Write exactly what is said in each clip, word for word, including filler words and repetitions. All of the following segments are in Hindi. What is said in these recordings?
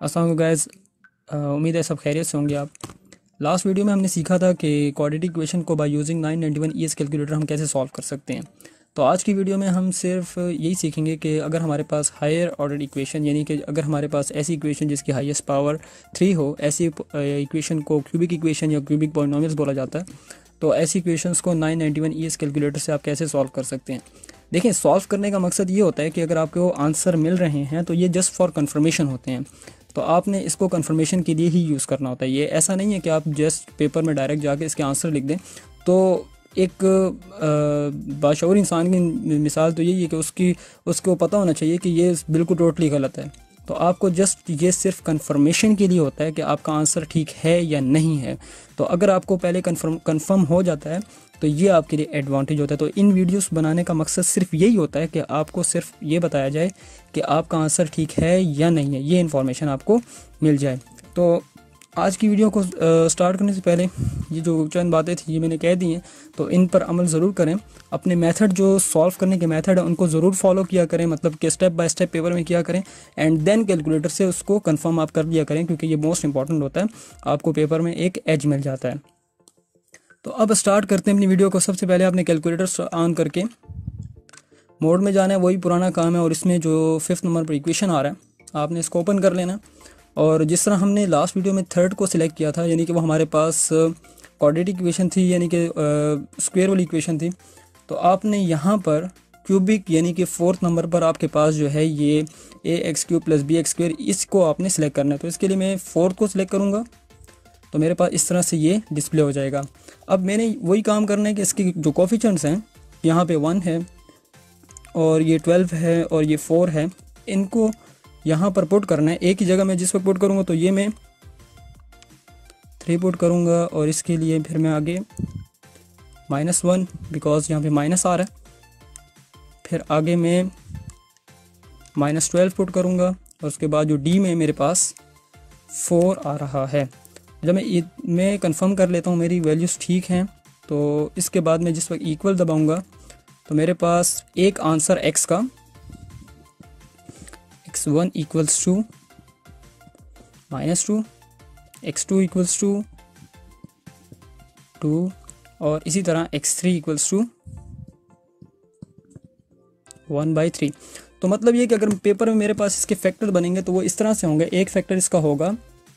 अस्सलाम वालेकुम गाइस। उम्मीद है सब खैरियत से होंगे आप। लास्ट वीडियो में हमने सीखा था कि क्वाड्रेटिक इक्वेशन को by using nine ninety one ES calculator हम कैसे सॉल्व कर सकते हैं। तो आज की वीडियो में हम सिर्फ यही सीखेंगे कि अगर हमारे पास हायर ऑर्डर इक्वेशन यानी कि अगर हमारे पास ऐसी इक्वेशन जिसकी हाईएस्ट पावर थ्री हो, ऐसी इक्वेशन को क्यूबिक इक्वेशन या क्यूबिक पॉलिनोमियल्स बोला जाता है। तो ऐसी इक्वेशंस को nine ninety one ES calculator से आप कैसे सॉल्व कर सकते हैं। देखिए, सॉल्व करने का मकसद ये होता है कि अगर आपको आंसर मिल रहे हैं तो ये जस्ट फॉर कंफर्मेशन होते हैं। तो आपने इसको कंफर्मेशन के लिए ही यूज़ करना होता है। ये ऐसा नहीं है कि आप जस्ट पेपर में डायरेक्ट जाके इसके आंसर लिख दें। तो एक बाशऊर इंसान की मिसाल तो यही है कि उसकी उसको पता होना चाहिए कि ये बिल्कुल टोटली गलत है। तो आपको जस्ट ये सिर्फ कंफर्मेशन के लिए होता है कि आपका आंसर ठीक है या नहीं है। तो अगर आपको पहले कंफर्म कंफर्म हो जाता है तो ये आपके लिए एडवांटेज होता है। तो इन वीडियोस बनाने का मकसद सिर्फ यही होता है कि आपको सिर्फ ये बताया जाए कि आपका आंसर ठीक है या नहीं है, ये इन्फॉर्मेशन आपको मिल जाए। तो आज की वीडियो को स्टार्ट करने से पहले ये जो चंद बातें थी ये मैंने कह दी हैं, तो इन पर अमल ज़रूर करें। अपने मेथड जो सॉल्व करने के मेथड है उनको ज़रूर फॉलो किया करें, मतलब कि स्टेप बाय स्टेप पेपर में किया करें एंड देन कैलकुलेटर से उसको कंफर्म आप कर दिया करें, क्योंकि ये मोस्ट इंपॉर्टेंट होता है। आपको पेपर में एक एज मिल जाता है। तो अब स्टार्ट करते हैं अपनी वीडियो को। सबसे पहले आपने कैलकुलेटर ऑन करके मोड में जाना है, वही पुराना काम है। और इसमें जो फिफ्थ नंबर पर इक्वेशन आ रहा है आपने इसको ओपन कर लेना। और जिस तरह हमने लास्ट वीडियो में थर्ड को सिलेक्ट किया था, यानी कि वो हमारे पास क्वाड्रेटिक इक्वेशन थी, यानी कि स्क्वायर वाली इक्वेशन थी। तो आपने यहाँ पर क्यूबिक यानी कि फोर्थ नंबर पर आपके पास जो है ये A x cube plus B x square, इसको आपने सेलेक्ट करना है। तो इसके लिए मैं फोर्थ को सिलेक्ट करूँगा तो मेरे पास इस तरह से ये डिस्प्ले हो जाएगा। अब मैंने वही काम करना है कि इसके जो कोफिशिएंट्स हैं, यहाँ पे वन है और ये ट्वेल्व है और ये फोर है, इनको यहाँ पर पुट करना है एक ही जगह में। जिस पर पुट करूँगा तो ये मैं थ्री पुट करूँगा और इसके लिए फिर मैं आगे माइनस वन, बिकॉज यहाँ पे माइनस आ रहा है। फिर आगे मैं माइनस ट्वेल्व पुट करूँगा और उसके बाद जो डी में मेरे पास फोर आ रहा है। जब मैं मैं कंफर्म कर लेता हूँ मेरी वैल्यूज़ ठीक हैं, तो इसके बाद मैं जिस वक्त इक्वल दबाऊँगा तो मेरे पास एक आंसर x का x one equals to minus two, x two equals to two और इसी तरह x three equals to one by three. तो मतलब ये कि अगर पेपर में मेरे पास इसके फैक्टर बनेंगे तो वो इस तरह से होंगे। एक फैक्टर इसका होगा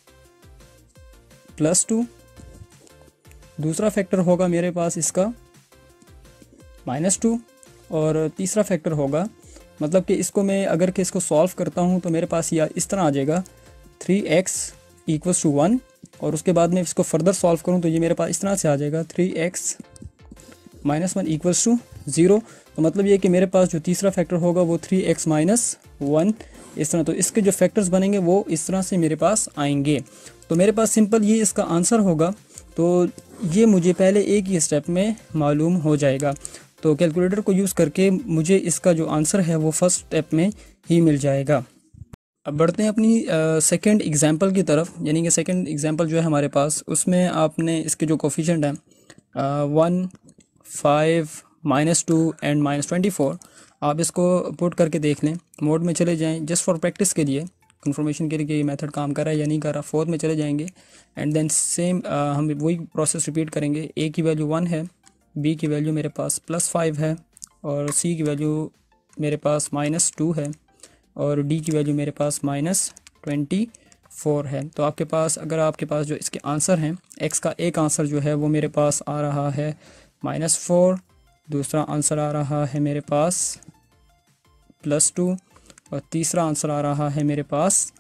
प्लस टू, दूसरा फैक्टर होगा मेरे पास इसका माइनस टू और तीसरा फैक्टर होगा, मतलब कि इसको मैं अगर कि इसको सॉल्व करता हूँ तो मेरे पास यह इस तरह आ जाएगा three x equals to one. और उसके बाद में इसको फर्दर सॉल्व करूँ तो ये मेरे पास इस तरह से आ जाएगा three x minus one equals to zero. तो मतलब ये कि मेरे पास जो तीसरा फैक्टर होगा वो थ्री एक्स माइनस वन, इस तरह। तो इसके जो फैक्टर्स बनेंगे वो इस तरह से मेरे पास आएंगे। तो मेरे पास सिंपल ये इसका आंसर होगा। तो ये मुझे पहले एक ही स्टेप में मालूम हो जाएगा। तो कैलकुलेटर को यूज़ करके मुझे इसका जो आंसर है वो फर्स्ट स्टेप में ही मिल जाएगा। अब बढ़ते हैं अपनी सेकंड एग्जांपल की तरफ, यानी कि सेकंड एग्जांपल जो है हमारे पास, उसमें आपने इसके जो कोफिशिएंट हैं one, five, minus two and minus twenty four, आप इसको पुट करके देख लें। मोड में चले जाएं जस्ट फॉर प्रैक्टिस के लिए, कंफर्मेशन के लिए कि ये मेथड काम कर रहा है या नहीं कर रहा। फोर्थ में चले जाएंगे एंड देन सेम हम वही प्रोसेस रिपीट करेंगे। ए की वैल्यू वन है, बी की वैल्यू मेरे पास प्लस फाइव है और सी की वैल्यू मेरे पास माइनस टू है और डी की वैल्यू मेरे पास माइनस ट्वेंटी फोर है। तो आपके पास अगर आपके पास जो इसके आंसर हैं, एक्स का एक आंसर जो है वो मेरे पास आ रहा है माइनस फोर, दूसरा आंसर आ रहा है मेरे पास प्लस टू और तीसरा आंसर आ रहा है मेरे पास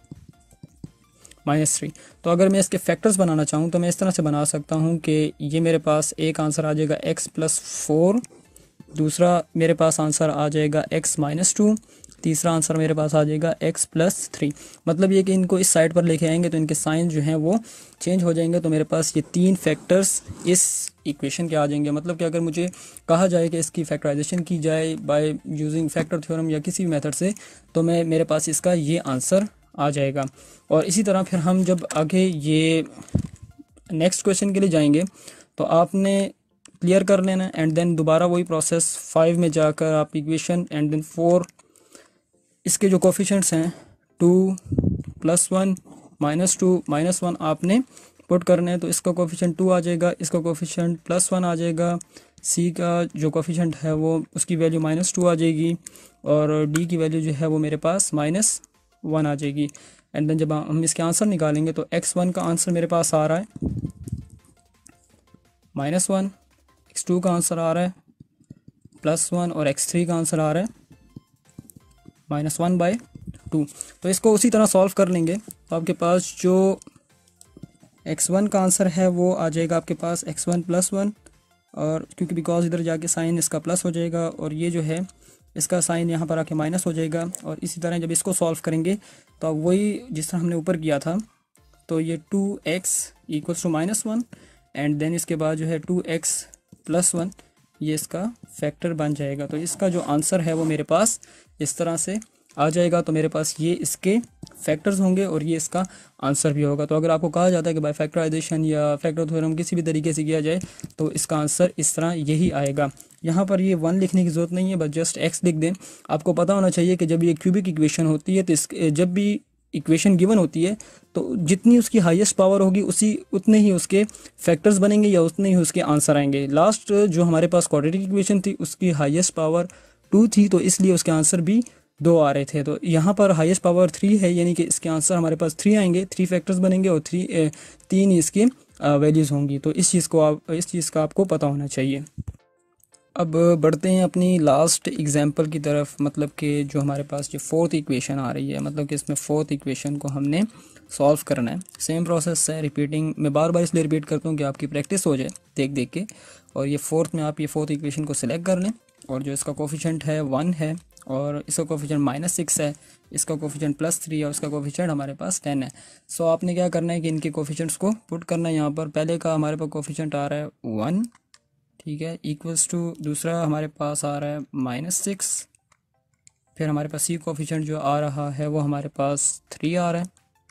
माइनस थ्री। तो अगर मैं इसके फैक्टर्स बनाना चाहूँ तो मैं इस तरह से बना सकता हूँ कि ये मेरे पास एक आंसर आ जाएगा एक्स प्लस फोर, दूसरा मेरे पास आंसर आ जाएगा एक्स माइनस टू, तीसरा आंसर मेरे पास आ जाएगा एक्स प्लस थ्री। मतलब ये कि इनको इस साइड पर लेके आएंगे तो इनके साइन जो हैं वो चेंज हो जाएंगे। तो मेरे पास ये तीन फैक्टर्स इस इक्वेशन के आ जाएंगे। मतलब कि अगर मुझे कहा जाए कि इसकी फैक्टराइजेशन की जाए बाय यूजिंग फैक्टर थ्योरम या किसी भी मेथड से, तो मैं मेरे पास इसका ये आंसर आ जाएगा। और इसी तरह फिर हम जब आगे ये नेक्स्ट क्वेश्चन के लिए जाएंगे तो आपने क्लियर कर लेना एंड देन दोबारा वही प्रोसेस फाइव में जाकर आप इक्वेशन एंड देन फोर, इसके जो कोफिशिएंट्स हैं two plus one minus two minus one आपने पुट करना है, तो इसका कोफिशिएंट टू आ जाएगा, इसका कोफिशिएंट प्लस वन आ जाएगा, सी का जो कोफिशिएंट है वो उसकी वैल्यू माइनस टू आ जाएगी, और डी की वैल्यू जो है वो मेरे पास माइनस वन आ जाएगी। एंड देन जब हम इसके आंसर निकालेंगे तो एक्स वन का आंसर मेरे पास आ रहा है माइनस वन, एक्स टू का आंसर आ रहा है प्लस वन, और एक्स थ्री का आंसर आ रहा है माइनस वन बाई टू। तो इसको उसी तरह सॉल्व कर लेंगे तो आपके पास जो एक्स वन का आंसर है वो आ जाएगा आपके पास एक्स वन प्लस वन, और क्योंकि बिकॉज इधर जाके साइन इसका प्लस हो जाएगा और ये जो है इसका साइन यहाँ पर आके माइनस हो जाएगा। और इसी तरह जब इसको सॉल्व करेंगे तो अब वही जिस तरह हमने ऊपर किया था, तो ये two x equals to minus one, and then इसके बाद जो है टू एक्स प्लस वन, ये इसका फैक्टर बन जाएगा। तो इसका जो आंसर है वो मेरे पास इस तरह से आ जाएगा। तो मेरे पास ये इसके फैक्टर्स होंगे और ये इसका आंसर भी होगा। तो अगर आपको कहा जाता है कि बाय फैक्टराइजेशन या फैक्टर थ्योरम किसी भी तरीके से किया जाए तो इसका आंसर इस तरह यही आएगा। यहाँ पर ये वन लिखने की ज़रूरत नहीं है, बस जस्ट एक्स लिख दें। आपको पता होना चाहिए कि जब ये क्यूबिक इक्वेशन होती है तो इस जब भी इक्वेशन गिवन होती है तो जितनी उसकी हाईएस्ट पावर होगी उसी उतने ही उसके फैक्टर्स बनेंगे या उतने ही उसके आंसर आएंगे। लास्ट जो हमारे पास क्वाड्रेटिक इक्वेशन थी उसकी हाईएस्ट पावर टू थी, तो इसलिए उसके आंसर भी दो आ रहे थे। तो यहाँ पर हाईएस्ट पावर थ्री है, यानी कि इसके आंसर हमारे पास थ्री आएंगे, थ्री फैक्टर्स बनेंगे और थ्री तीन इसकी वैल्यूज़ होंगी। तो इस चीज़ को आप इस चीज़ का आपको पता होना चाहिए। अब बढ़ते हैं अपनी लास्ट एग्जांपल की तरफ, मतलब कि जो हमारे पास जो फोर्थ इक्वेशन आ रही है, मतलब कि इसमें फोर्थ इक्वेशन को हमने सॉल्व करना है। सेम प्रोसेस है, रिपीटिंग मैं बार बार इसलिए रिपीट करता हूँ कि आपकी प्रैक्टिस हो जाए देख देख के। और ये फोर्थ में आप ये फोर्थ इक्वेशन को सिलेक्ट कर लें, और जो इसका कोफिशिएंट है वन है और इसका कोफिशिएंट माइनस सिक्स है, इसका कोफिशिएंट प्लस थ्री है और उसका कोफिशिएंट हमारे पास टेन है। सो so, आपने क्या करना है कि इनके कोफिशिएंट्स को पुट करना है यहाँ पर। पहले का हमारे पास कोफिशिएंट आ रहा है वन, ठीक है, इक्वल्स टू दूसरा हमारे पास आ रहा है माइनस सिक्स, फिर हमारे पास सी कोफिशिएंट जो आ रहा है वो हमारे पास थ्री आ रहा है,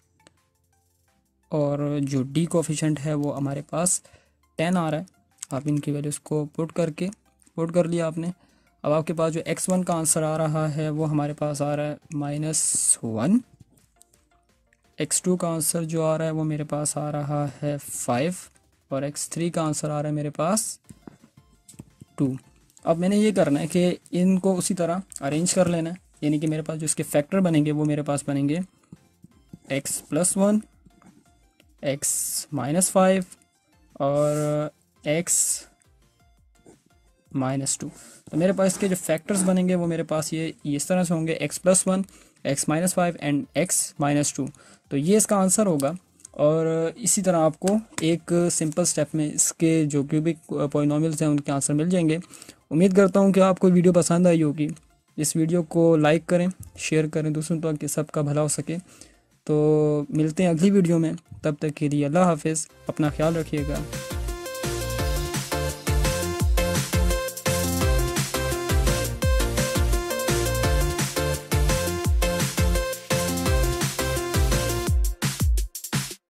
और जो डी कोफिशिएंट है वो हमारे पास टेन आ रहा है। आप इनकी वैल्यूज़ को पुट करके पुट कर लिया आपने। अब आपके पास जो एक्स वन का आंसर आ रहा है वो हमारे पास आ रहा है माइनस वन, एक्स टू का आंसर जो आ रहा है वो मेरे पास आ रहा है फाइव, और एक्स थ्री का आंसर आ रहा है मेरे पास टू। अब मैंने ये करना है कि इनको उसी तरह अरेंज कर लेना है, यानी कि मेरे पास जो इसके फैक्टर बनेंगे वो मेरे पास बनेंगे x plus one, x minus five और एक्स माइनस टू। तो मेरे पास इसके जो फैक्टर्स बनेंगे वो मेरे पास ये इस तरह से होंगे, x plus one, x minus five and x minus two. तो ये इसका आंसर होगा। और इसी तरह आपको एक सिंपल स्टेप में इसके जो क्यूबिक पॉलिनोमियल्स हैं उनके आंसर मिल जाएंगे। उम्मीद करता हूँ कि आपको वीडियो पसंद आई होगी। इस वीडियो को लाइक करें, शेयर करें दूसरों तक कि सबका भला हो सके। तो मिलते हैं अगली वीडियो में, तब तक के लिए अल्लाह हाफिज़, अपना ख्याल रखिएगा।